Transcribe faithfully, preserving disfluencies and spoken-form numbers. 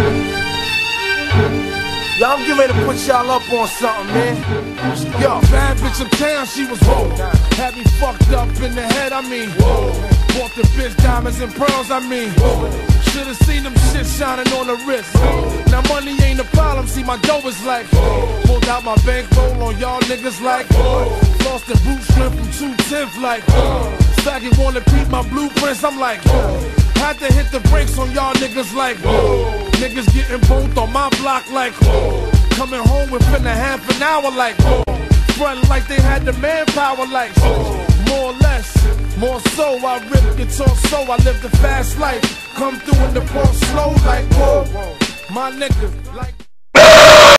Y'all, I'm getting ready to put y'all up on something, man. Yo, bad bitch uptown, she was whoa. Had me fucked up in the head, I mean. Whoa. Bought the bitch diamonds and pearls, I mean. Whoa. Should've seen them shit shining on the wrist. Whoa. Now money ain't a problem, see my dough is like. Whoa. Pulled out my bankroll on y'all niggas like. Whoa. Lost the boot strength from two tenth like. Whoa. Saggy wanna peep my blueprints, I'm like. Whoa. Had to hit the brakes on y'all niggas like. Whoa. Niggas getting both on my block like. Whoa. Coming home within a half an hour like. Whoa. Front like they had the manpower like. Whoa. More or less, more so I rip guitar so I live the fast life. Come through in the pulse slow like. Whoa. My nigga like.